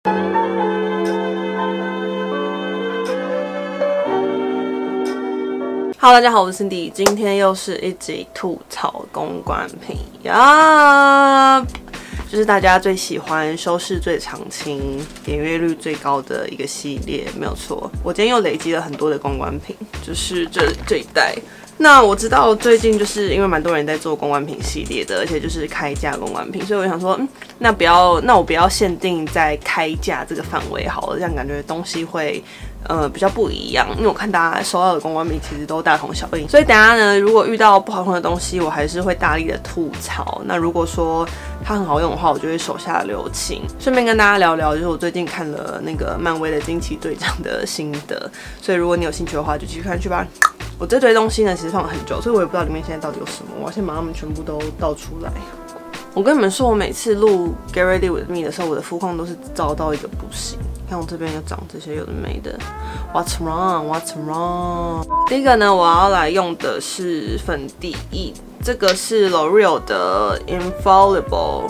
Hello， 大家好，我是 Cindy， 今天又是一集吐槽公关品呀，就是大家最喜欢、收视最长青、点阅率最高的一个系列，没有错。我今天又累积了很多的公关品，就是这一代。那我知道最近就是因为蛮多人在做公关品系列的，而且就是开价公关品，所以我想说，那我不要限定在开价这个范围好了，这样感觉东西会比较不一样。因为我看大家收到的公关品其实都大同小异，所以等一下呢，如果遇到不好用的东西，我还是会大力的吐槽。那如果说它很好用的话，我就会手下留情。顺便跟大家聊聊，就是我最近看了那个漫威的惊奇队长的心得，所以如果你有兴趣的话，就继续看去吧。我这堆东西呢，其实放了很久，所以我也不知道里面现在到底有什么。我要先把它们全部都倒出来。我跟你们说，我每次录 Get Ready With Me 的时候，我的肤况都是糟到一个不行。看我这边又长这些有的没的 ，What's wrong? What's wrong? 第一个呢，我要来用的是粉底液，这个是 L'Oreal 的 Infallible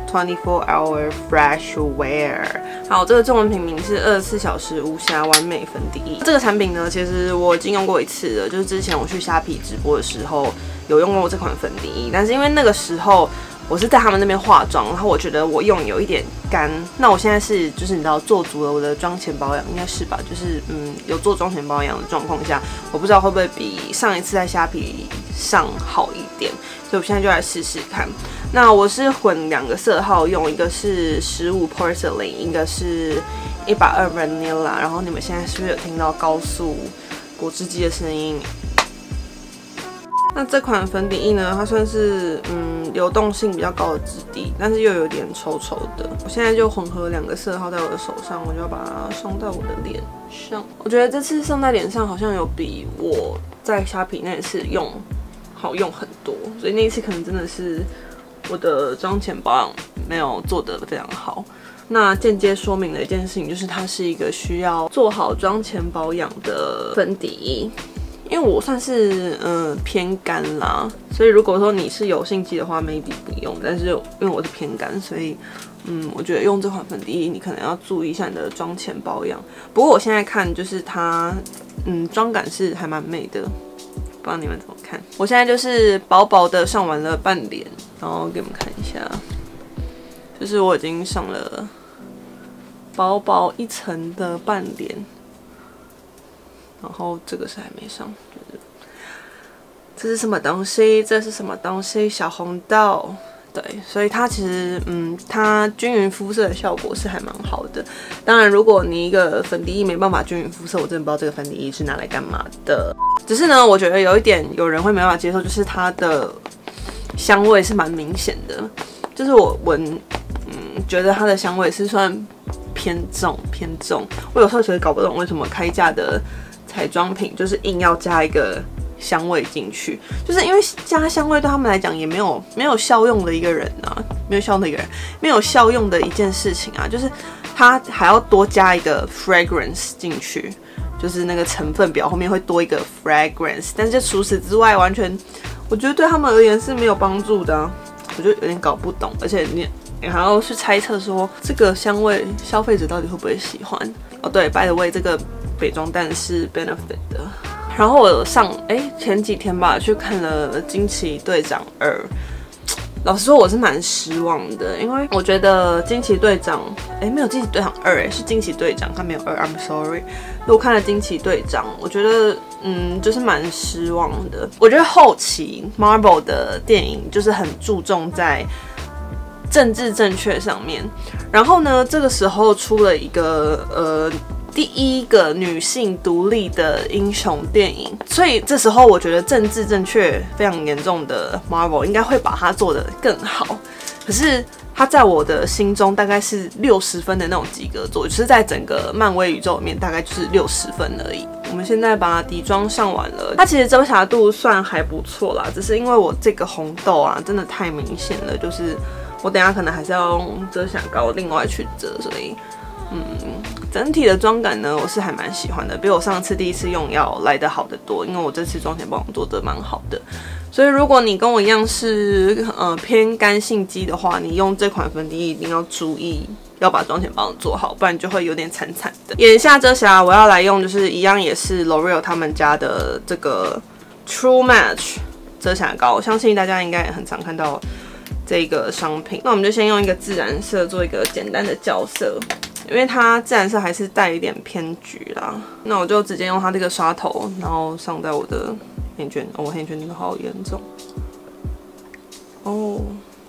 24-Hour Fresh Wear。好，这个中文品名是24小时无瑕完美粉底液。这个产品呢，其实我已经用过一次了，就是之前我去虾皮直播的时候有用过这款粉底液，但是因为那个时候我是在他们那边化妆，然后我觉得我用有一点干。那我现在是就是你知道做足了我的妆前保养，应该是吧？就是有做妆前保养的状况下，我不知道会不会比上一次在虾皮上好一点，所以我现在就来试试看。那我是混2个色号用，一个是15 Porcelain， 一个是120 Vanilla。然后你们现在是不是有听到高速果汁机的声音？那这款粉底液呢，它算是流动性比较高的质地，但是又有点稠稠的。我现在就混合2个色号在我的手上，我就要把它上到我的脸上。我觉得这次上在脸上好像有比我在虾皮那一次用好用很多，所以那一次可能真的是我的妆前保养没有做得非常好。那间接说明了一件事情，就是它是一个需要做好妆前保养的粉底液。因为我算是偏干啦，所以如果说你是有性肌的话 ，maybe 不用。但是因为我是偏干，所以我觉得用这款粉底液，你可能要注意一下你的妆前保养。不过我现在看就是它，妆感是还蛮美的，不知道你们怎么看？我现在就是薄薄的上完了半脸，然后给你们看一下，就是我已经上了薄薄1层的半脸。然后这个是还没上，这是什么东西？这是什么东西？小红豆，对，所以它其实它均匀肤色的效果是还蛮好的。当然，如果你一个粉底液没办法均匀肤色，我真的不知道这个粉底液是拿来干嘛的。只是呢，我觉得有一点有人会没办法接受，就是它的香味是蛮明显的，就是我闻，觉得它的香味是算偏重。我有时候其实搞不懂为什么开价的彩妆品就是硬要加一个香味进去，就是因为加香味对他们来讲也没有效用的一个人啊，没有效用的一件事情啊，就是他还要多加一个 fragrance 进去，就是那个成分表后面会多一个 fragrance， 但是除此之外，完全我觉得对他们而言是没有帮助的啊，我就有点搞不懂，而且你还要去猜测说这个香味消费者到底会不会喜欢哦。对 ，by the way， 这个北妆蛋是 Benefit 的。然后我前几天吧去看了《惊奇队长2》，老实说我是蛮失望的，因为我觉得惊奇队长没有惊奇队长2是惊奇队长，他没有2 ，I'm sorry。我看了惊奇队长，我觉得就是蛮失望的。我觉得后期 Marvel 的电影就是很注重在政治正确上面，然后呢，这个时候出了一个第一个女性独立的英雄电影，所以这时候我觉得政治正确非常严重的 Marvel 应该会把它做得更好，可是它在我的心中大概是60分的那种及格作，就是在整个漫威宇宙里面大概就是60分而已。我们现在把底妆上完了，它其实遮瑕度算还不错啦，只是因为我这个红豆啊真的太明显了，就是我等一下可能还是要用遮瑕膏另外去遮，所以整体的妆感呢，我是还蛮喜欢的，比我上次第一次用要来得好得多。因为我这次妆前保养做得蛮好的，所以如果你跟我一样是偏干性肌的话，你用这款粉底液一定要注意要把妆前保养做好，不然就会有点惨惨的。眼下遮瑕我要来用，就是一样也是 L'Oreal 他们家的这个 True Match 遮瑕膏，我相信大家应该也很常看到这个商品。那我们就先用一个自然色做一个简单的校色。因为它自然色还是带一点偏橘啦，那我就直接用它这个刷头，然后上在我的黑眼圈。哦，我黑眼圈真的好严重。哦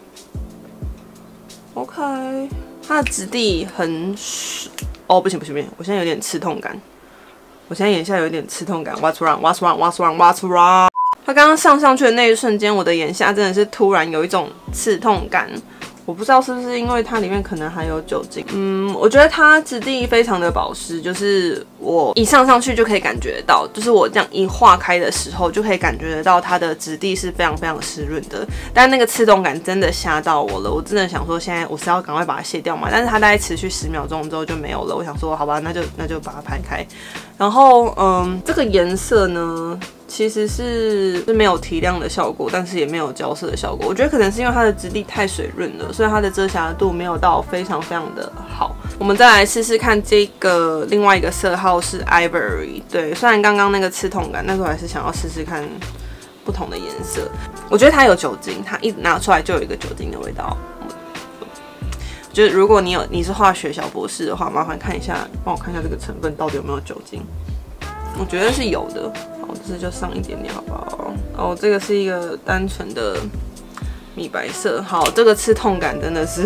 ，OK， 它的质地很哦，不行，我现在有点刺痛感。我现在眼下有点刺痛感。What's wrong？ 它刚刚上去的那一瞬间，我的眼下真的是突然有一种刺痛感。我不知道是不是因为它里面可能含有酒精，我觉得它质地非常的保湿，就是我一上去就可以感觉到，就是我这样一化开的时候就可以感觉得到它的质地是非常湿润的，但那个刺痛感真的吓到我了，我真的想说现在我是要赶快把它卸掉嘛，但是它大概持续10秒钟之后就没有了，我想说好吧，那就把它拍开，然后这个颜色呢。其实是没有提亮的效果，但是也没有交色的效果。我觉得可能是因为它的质地太水润了，所以它的遮瑕度没有到非常的好。我们再来试试看这个另外一个色号是 Ivory， 对，虽然刚刚那个刺痛感，但是我还是想要试试看不同的颜色。我觉得它有酒精，它一拿出来就有一个酒精的味道。就是如果你是化学小博士的话，麻烦看一下，帮我看一下这个成分到底有没有酒精。我觉得是有的，好，这次就上一点点，好不好？哦，这个是一个单纯的米白色，好，这个刺痛感真的是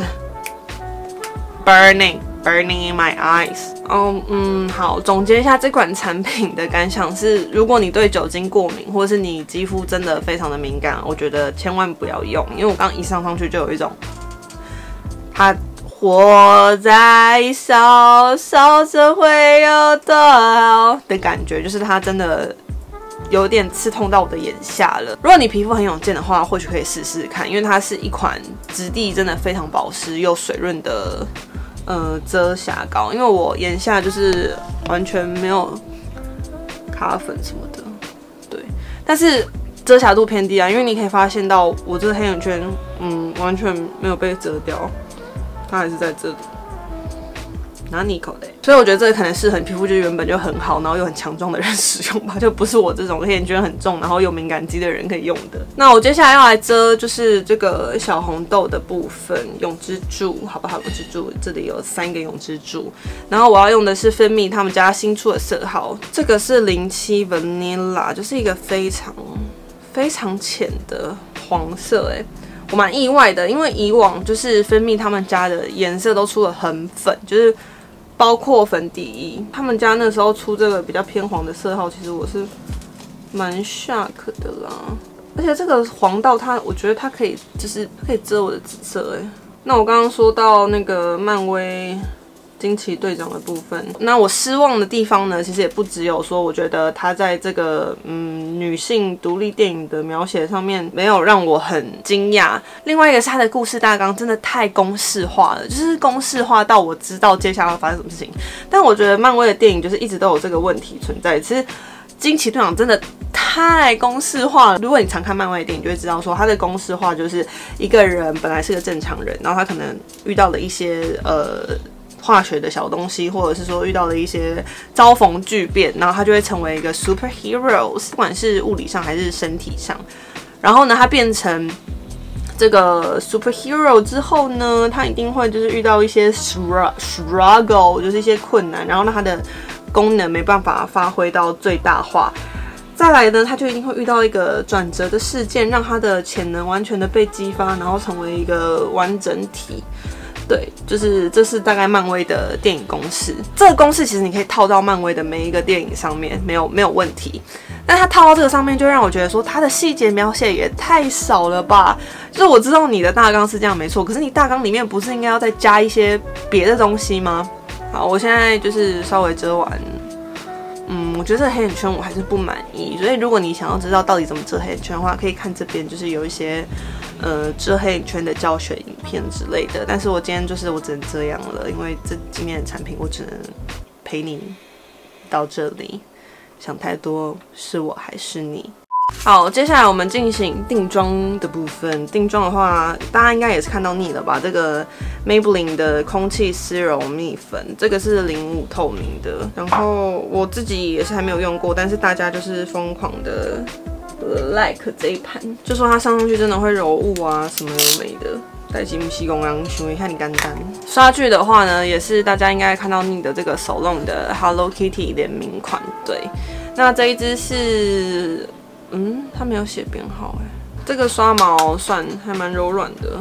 burning in my eyes。哦，好，总结一下这款产品的感想是，如果你对酒精过敏，或者是你肌肤真的非常的敏感，我觉得千万不要用，因为我刚一上去就有一种它。火在烧，烧着会有多好的感觉，就是它真的有点刺痛到我的眼下了。如果你皮肤很有健的话，或许可以试试看，因为它是一款质地真的非常保湿又水润的遮瑕膏。因为我眼下就是完全没有卡粉什么的，对，但是遮瑕度偏低啊，因为你可以发现到我这个黑眼圈，完全没有被遮掉。它还是在这里，拿你口袋，所以我觉得这个可能适合你皮肤就原本就很好，然后又很强壮的人使用吧，就不是我这种黑眼圈很重，然后有敏感肌的人可以用的。那我接下来要来遮就是这个小红豆的部分，永之助，好不好？永之助这里有3个永之助，然后我要用的是芬蜜他们家新出的色号，这个是07 Vanilla， 就是一个非常浅的黄色，我蛮意外的，因为以往就是芬蜜他们家的颜色都出得很粉，就是包括粉底液，他们家那时候出这个比较偏黄的色号，其实我是蛮 shock 的啦。而且这个黄到它，我觉得它可以遮我的紫色那我刚刚说到那个漫威。惊奇队长的部分，那我失望的地方呢，其实也不只有说，我觉得他在这个女性独立电影的描写上面没有让我很惊讶。另外一个是他的故事大纲真的太公式化了，就是公式化到我知道接下来会发生什么事情。但我觉得漫威的电影就是一直都有这个问题存在，其实惊奇队长真的太公式化了。如果你常看漫威的电影，就会知道说他的公式化就是一个人本来是个正常人，然后他可能遇到了一些化学的小东西，或者是说遇到了一些遭逢巨变，然后他就会成为一个 superheroes， 不管是物理上还是身体上。然后呢，他变成这个 superhero 之后呢，他一定会就是遇到一些 struggle， 就是一些困难，然后让他的功能没办法发挥到最大化。再来呢，他就一定会遇到一个转折的事件，让他的潜能完全的被激发，然后成为一个完整体。对，就是这是大概漫威的电影公式。这个公式其实你可以套到漫威的每一个电影上面，没有问题。但它套到这个上面，就让我觉得说它的细节描写也太少了吧。就是我知道你的大纲是这样没错，可是你大纲里面不是应该要再加一些别的东西吗？好，我现在就是稍微遮完。我觉得这个黑眼圈我还是不满意，所以如果你想要知道到底怎么遮黑眼圈的话，可以看这边就是有一些遮黑眼圈的教学影片之类的。但是我今天就是我只能这样了，因为这今天的产品我只能陪你到这里。想太多是我还是你？ 好，接下来我们进行定妆的部分。定妆的话，大家应该也是看到腻了吧？这个 Maybelline 的空气丝柔蜜粉，这个是05透明的。然后我自己也是还没有用过，但是大家就是疯狂的 like 这一盘，就说它上上去真的会柔雾啊，什么有没的。代金西公让想一下你简单。刷具的话呢，也是大家应该看到腻的这个手弄的 Hello Kitty 联名款。对，那这一支是。它没有写编号哎。这个刷毛算还蛮柔软的，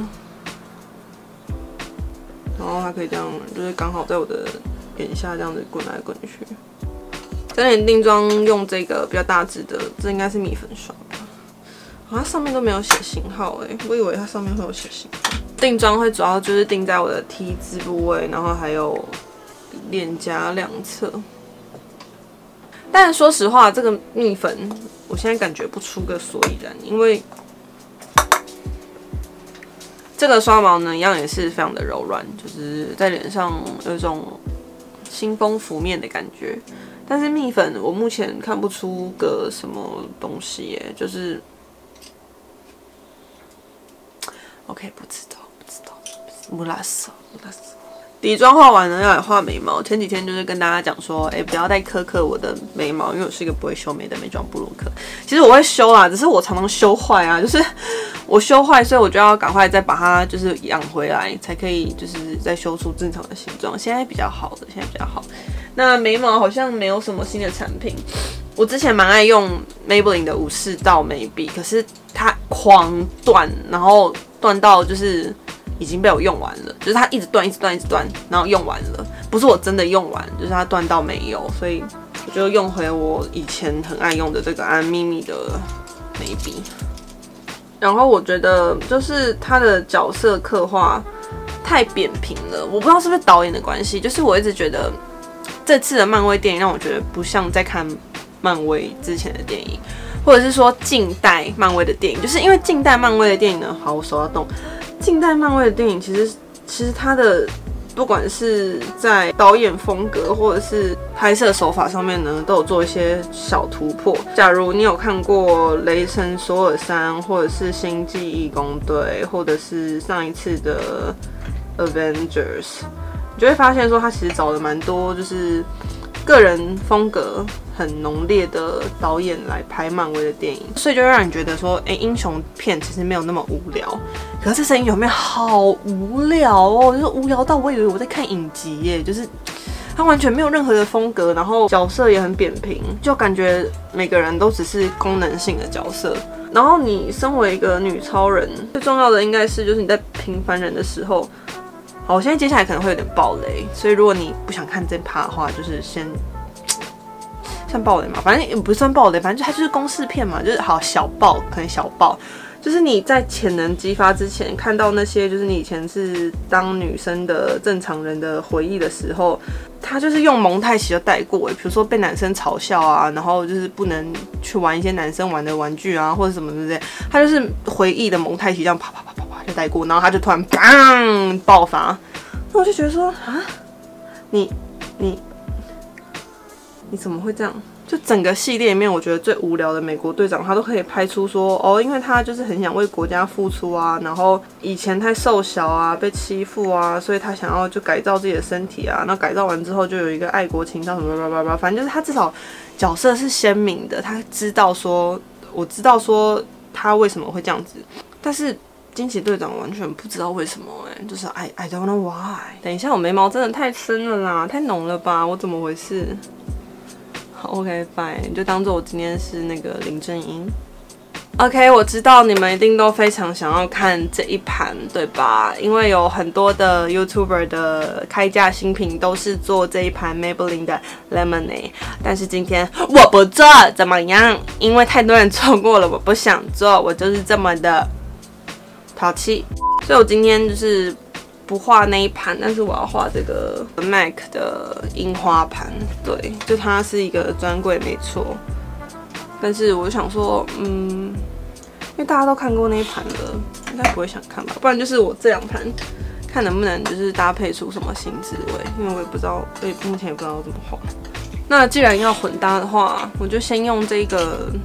然后它可以这样，就是刚好在我的眼下这样子滚来滚去。整脸定妆用这个比较大支的，这应该是蜜粉刷吧？它上面都没有写型号哎，我以为它上面会有写型号。定妆会主要就是定在我的 T 字部位，然后还有脸颊两侧。但说实话，这个蜜粉我现在感觉不出个所以然，因为这个刷毛呢，一样也是非常的柔软，就是在脸上有一种清风拂面的感觉。但是蜜粉我目前看不出个什么东西耶，就是 OK 不知道，不拉丝。底妆画完呢，要来画眉毛。前几天就是跟大家讲说，不要再苛刻我的眉毛，因为我是一个不会修眉的美妆部落客。其实我会修啦，只是我常常修坏啊，就是我修坏，所以我就要赶快再把它就是养回来，才可以就是再修出正常的形状。现在比较好的，那眉毛好像没有什么新的产品。我之前蛮爱用 Maybelline 的54道眉笔，可是它狂断，然后断到就是已经被我用完了，就是它一直断，然后用完了，不是我真的用完，就是它断到没有，所以我就用回我以前很爱用的这个安咪咪的眉笔。然后我觉得就是它的角色刻画太扁平了，我不知道是不是导演的关系，就是我一直觉得这次的漫威电影让我觉得不像在看漫威之前的电影，或者是说近代漫威的电影，就是因为近代漫威的电影呢，好，我手要动。近代漫威的电影其实它的不管是在导演风格或者是拍摄手法上面呢，都有做一些小突破。假如你有看过《雷神索尔3》，或者是《星际义工队》，或者是上一次的《Avengers》，你就会发现说，他其实找了蛮多就是个人风格很浓烈的导演来拍漫威的电影，所以就会让你觉得说，英雄片其实没有那么无聊。可是这次英雄片好无聊哦，就是无聊到我以为我在看影集耶，就是它完全没有任何的风格，然后角色也很扁平，就感觉每个人都只是功能性的角色。然后你身为一个女超人，最重要的应该是就是你在平凡人的时候。好，我现在接下来可能会有点爆雷，所以如果你不想看这趴的话，就是先算爆雷嘛，反正也不算爆雷，反正它就是公式片嘛，就是好小爆，可能小爆，就是你在潜能激发之前看到那些就是你以前是当女生的正常人的回忆的时候，他就是用蒙太奇就带过，比如说被男生嘲笑啊，然后就是不能去玩一些男生玩的玩具啊，或者什么之类，他就是回忆的蒙太奇这样啪啪啪啪啪就带过，然后他就突然砰爆发，那我就觉得说啊，你怎么会这样？就整个系列里面，我觉得最无聊的美国队长，他都可以拍出说，哦，因为他就是很想为国家付出啊，然后以前太瘦小啊，被欺负啊，所以他想要就改造自己的身体啊，那改造完之后就有一个爱国情操什么吧吧吧，反正就是他至少角色是鲜明的，他知道说，我知道说他为什么会这样子，但是惊奇队长完全不知道为什么就是 I don't know why。等一下，我眉毛真的太深了啦，太浓了吧，我怎么回事？OK fine， 你就当做我今天是那个林正英。OK， 我知道你们一定都非常想要看这一盘，对吧？因为有很多的 YouTuber 的开价新品都是做这一盘 Maybelline 的 Lemonade， 但是今天我不做，怎么样？因为太多人做过了，我不想做，我就是这么的淘气，所以我今天就是不画那一盘，但是我要画这个 MAC 的樱花盘。对，就它是一个专柜没错，但是我想说，因为大家都看过那一盘了，应该不会想看吧？不然就是我这两盘看能不能就是搭配出什么新滋味，因为我也不知道，目前也不知道怎么画。那既然要混搭的话，我就先用这个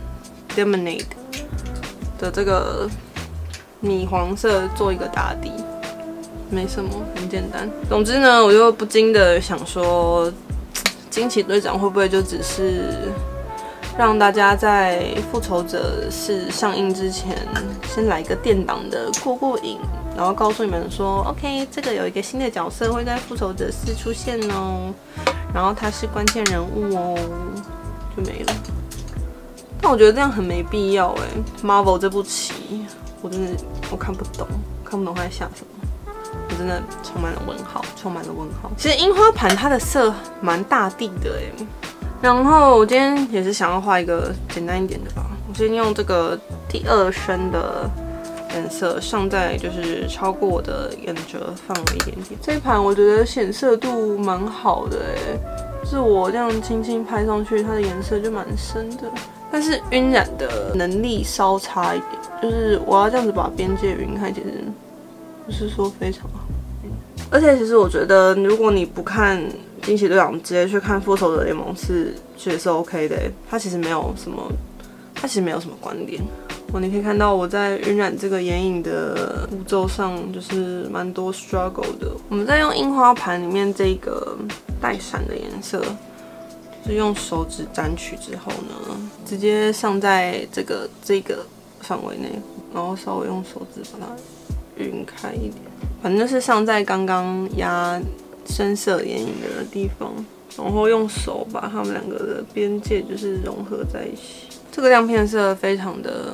Lemonade 的这个米黄色做一个打底，没什么，很简单。总之呢，我就不禁的想说，惊奇队长会不会就只是让大家在复仇者4上映之前，先来一个垫档的过瘾，然后告诉你们说 ，OK， 这个有一个新的角色会在复仇者4出现哦，然后他是关键人物哦，就没了。但我觉得这样很没必要哎。Marvel 这部棋，我真的看不懂，看不懂他在下什么，我真的充满了问号。其实樱花盘它的色蛮大地的哎。然后我今天也是想要画一个简单一点的吧，我先用这个第2深的颜色上在就是超过我的眼褶放了一点点。这一盘我觉得显色度蛮好的哎，就是我这样轻轻拍上去，它的颜色就蛮深的。但是晕染的能力稍差一点，就是我要这样子把边界晕开，其实不是说非常好。而且其实我觉得，如果你不看惊奇队长，直接去看复仇者联盟4，其实是 OK 的。它其实没有什么观点。你可以看到我在晕染这个眼影的步骤上，就是蛮多 struggle 的。我们在用樱花盘里面这个带闪的颜色。是用手指沾取之后呢，直接上在这个范围内，然后稍微用手指把它晕开一点，反正就是上在刚刚压深色眼影的地方，然后用手把它们两个的边界就是融合在一起。这个亮片色非常的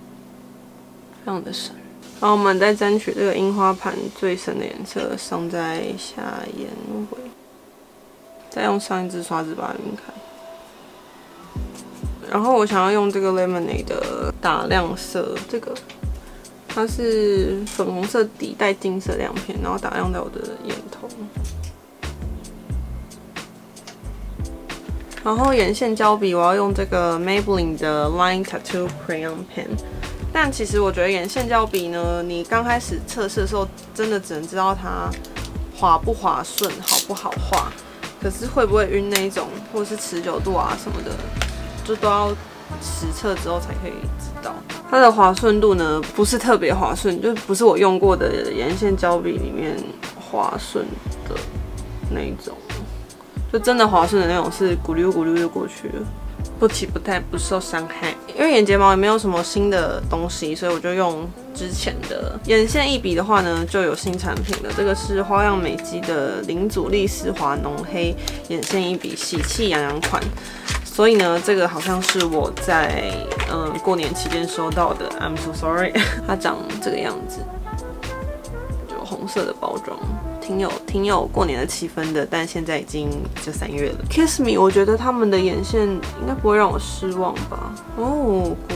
闪。然后我们再沾取这个樱花盘最深的颜色，上在下眼尾。再用上一支刷子把它晕开，然后我想要用这个 Lemonade 的打亮色，这个它是粉红色底带金色亮片，然后打亮在我的眼头。然后眼线胶笔我要用这个 Maybelline 的 Line Tattoo Crayon Pen， 但其实我觉得眼线胶笔呢，你刚开始测试的时候，真的只能知道它滑不滑顺，好不好画。可是会不会晕那一种，或者是持久度啊什么的，就都要实测之后才可以知道。它的滑顺度呢，不是特别滑顺，就不是我用过的眼线胶笔里面滑顺的那一种，就真的滑顺的那种是咕溜咕溜就过去了，不起不太不受伤害。因为眼睫毛也没有什么新的东西，所以我就用之前的眼线一笔的话呢，就有新产品了。这个是花样美肌的零阻力丝滑浓黑眼线一笔喜气洋洋款，所以呢，这个好像是我在过年期间收到的。I'm so sorry， 它长这个样子，就红色的包装。挺有过年的气氛的，但现在已经就3月了。Kiss Me， 我觉得他们的眼线应该不会让我失望吧？哦，果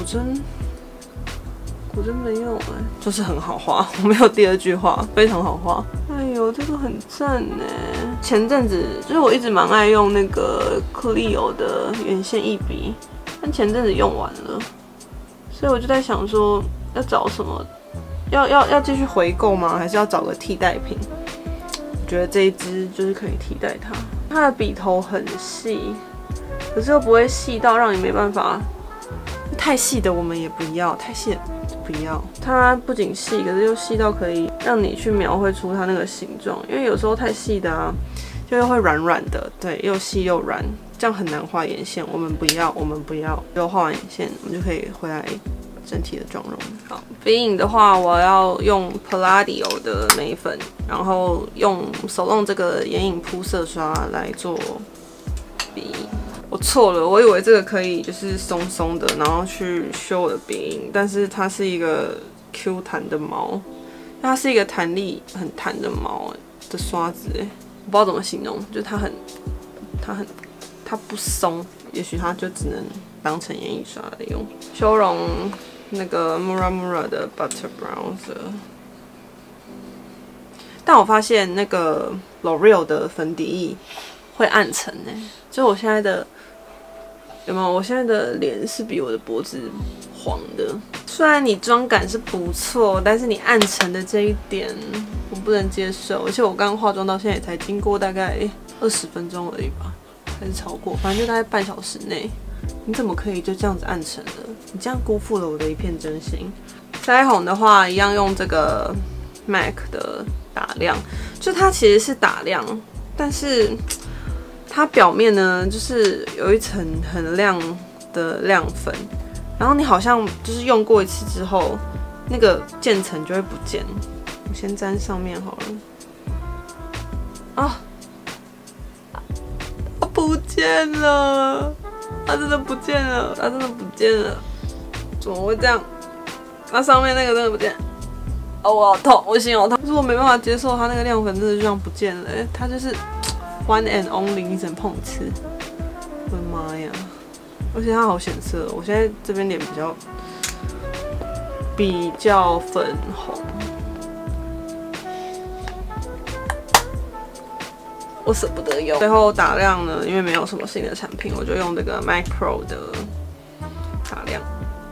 真没有哎，就是很好画，我没有第二句话，非常好画。哎呦，这个很赞哎！前阵子就是我一直蛮爱用那个Clio的眼线一笔，但前阵子用完了，所以我就在想说要找什么，要继续回购吗？还是要找个替代品？我觉得这一支就是可以替代它。它的笔头很细，可是又不会细到让你没办法。太细的我们也不要，太细的不要。它不仅细，可是又细到可以让你去描绘出它那个形状。因为有时候太细的啊，就会软软的，对，又细又软，这样很难画眼线。我们不要。就画完眼线，我们就可以回来整体的妆容。好，鼻影的话，我要用 Palladio 的眉粉，然后用手弄这个眼影铺色刷来做鼻影。我错了，我以为这个可以就是松松的，然后去修我的鼻影，但是它是一个 Q 弹的毛，它是一个弹力很弹的毛的刷子，我不知道怎么形容，就是它不松，也许它就只能当成眼影刷来用。修容那个 Muramura 的 Butter Bronzer， 但我发现那个 L'Oreal 的粉底液会暗沉就我现在的。有没有？我现在的脸是比我的脖子黄的。虽然你妆感是不错，但是你暗沉的这一点我不能接受。而且我刚刚化妆到现在也才经过大概20分钟而已吧，还是超过，反正就大概半小时内。 你怎么可以就这样子暗沉了？你这样辜负了我的一片真心。腮红的话，一样用这个 MAC 的打亮，就它其实是打亮，但是它表面呢，就是有一层很亮的亮粉，然后你好像就是用过一次之后，那个渐层就会不见。我先沾上面好了。啊，它不见了，它真的不见了，它真的不见了，怎么会这样？它上面那个真的不见。哦，我好痛，我心好痛，可是我没办法接受它那个亮粉真的就这样不见了，它就是 one and only， 你只能碰一次。我的妈呀！而且它好显色，我现在这边脸比较粉红。我舍不得用。最后打亮呢，因为没有什么新的产品，我就用这个 MAC Pro 的打亮。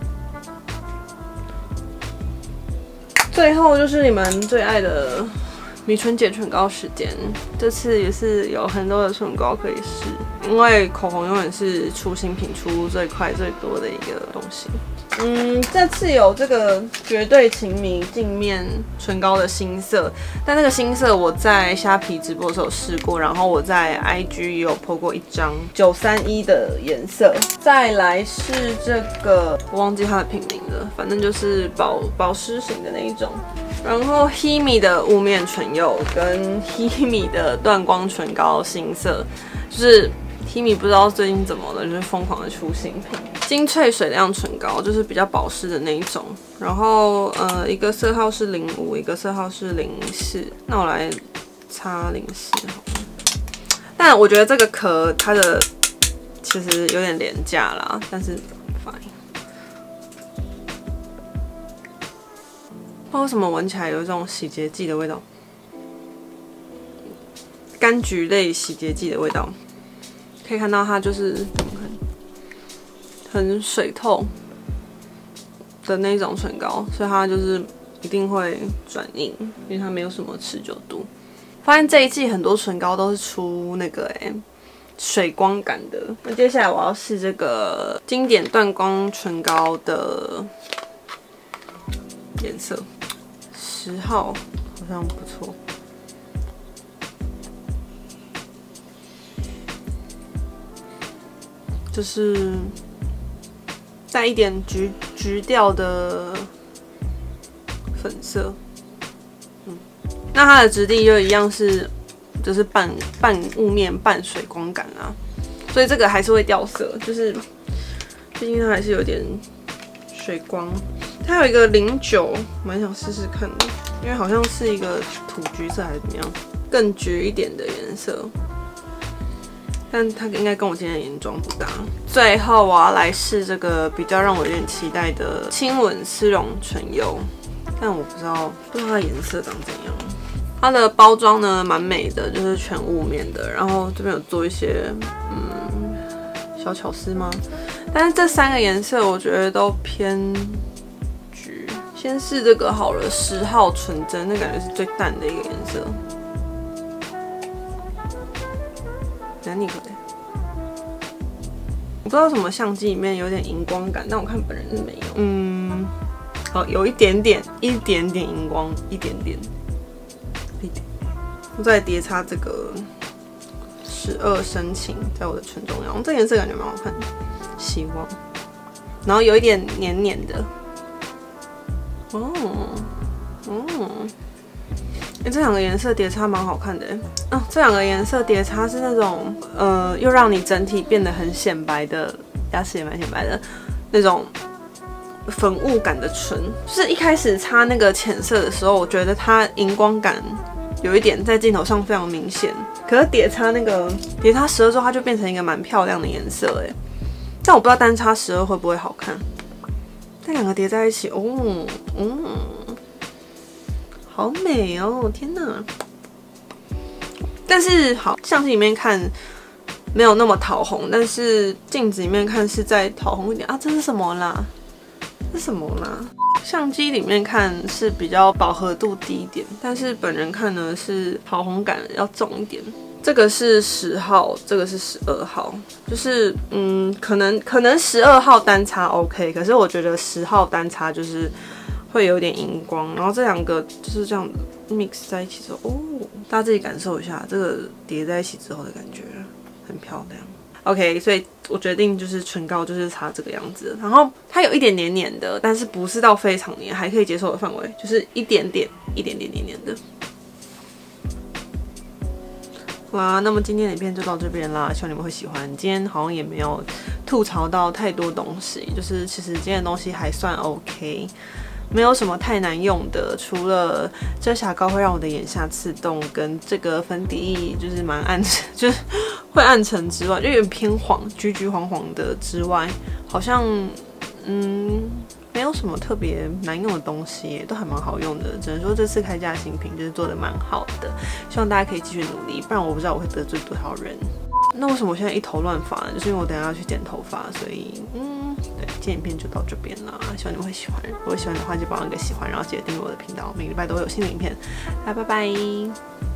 最后就是你们最爱的迷唇洁唇膏时间，这次也是有很多的唇膏可以试，因为口红永远是出新品出最快最多的一个东西。这次有这个绝对情迷镜面唇膏的新色，但那个新色我在虾皮直播的时候有试过，然后我在 IG 也有 po 过一张931的颜色。再来是这个，我忘记它的品名了，反正就是保湿型的那一种。然后 Himi 的雾面唇釉跟 Himi 的断光唇膏新色，就是 Himi 不知道最近怎么了，就是疯狂的出新品。精粹水亮唇膏就是比较保湿的那一种，然后一个色号是05，一个色号是04，那我来擦04好了。但我觉得这个壳它的其实有点廉价啦，但是 fine。不知道为什么闻起来有一种洗洁剂的味道，柑橘类洗洁剂的味道。可以看到它就是很水透的那种唇膏，所以它就是一定会转硬，因为它没有什么持久度。发现这一季很多唇膏都是出那个水光感的。那接下来我要试这个经典断光唇膏的颜色，10号好像不错。就是带一点橘调的粉色，那它的质地就一样是，就是半雾面半水光感啊，所以这个还是会掉色，就是毕竟它还是有点水光。它有一个09，蛮想试试看的，因为好像是一个土橘色还是怎么样，更橘一点的颜色。但它应该跟我今天的眼妆不搭。最后我要来试这个比较让我有点期待的亲吻丝绒唇釉，但我不知道它的颜色长怎样。它的包装呢蛮美的，就是全雾面的，然后这边有做一些小巧思吗？但是这3个颜色我觉得都偏橘。先试这个好了，10号纯真，那感觉是最淡的一个颜色。难你可的，我不知道什么相机里面有点荧光感，但我看本人是没有。好，有一点点荧光，一点点。我再叠擦这个12深情，在我的唇中央，这颜色感觉蛮好看的，希望。然后有一点黏黏的。这2个颜色叠擦蛮好看的这2个颜色叠擦是那种又让你整体变得很显白的，牙齿也蛮显白的那种粉雾感的唇。就是一开始擦那个浅色的时候，我觉得它荧光感有一点在镜头上非常明显，可是叠擦12之后，它就变成一个蛮漂亮的颜色但我不知道单擦12会不会好看。这2个叠在一起，好美哦！天哪！但是好，相机里面看没有那么讨红，但是镜子里面看是再讨红一点啊！这是什么啦？这是什么啦？相机里面看是比较饱和度低一点，但是本人看呢是讨红感要重一点。 这个是10号，这个是12号，就是可能12号单擦 OK， 可是我觉得10号单擦就是会有点荧光，然后这两个就是这样 mix 在一起之后，哦，大家自己感受一下这个叠在一起之后的感觉，很漂亮。OK， 所以我决定就是唇膏就是擦这个样子，然后它有一点黏黏的，但是不是到非常黏，还可以接受的范围，就是一点点黏黏的。好啦，那么今天的影片就到这边啦，希望你们会喜欢。今天好像也没有吐槽到太多东西，就是其实今天的东西还算 OK。没有什么太难用的，除了遮瑕膏会让我的眼下刺痛，跟这个粉底液就是蛮暗沉，就是会暗沉之外，就有点偏黄，橘黄黄的之外，好像没有什么特别难用的东西，都还蛮好用的。只能说这次开价新品就是做的蛮好的，希望大家可以继续努力，不然我不知道我会得罪多少人。那为什么我现在一头乱发呢？就是因为我等一下要去剪头发，所以对，今天影片就到这边啦，希望你们会喜欢。如果喜欢的话，就帮我一个喜欢，然后记得订阅我的频道，每个礼拜都会有新的影片。拜拜。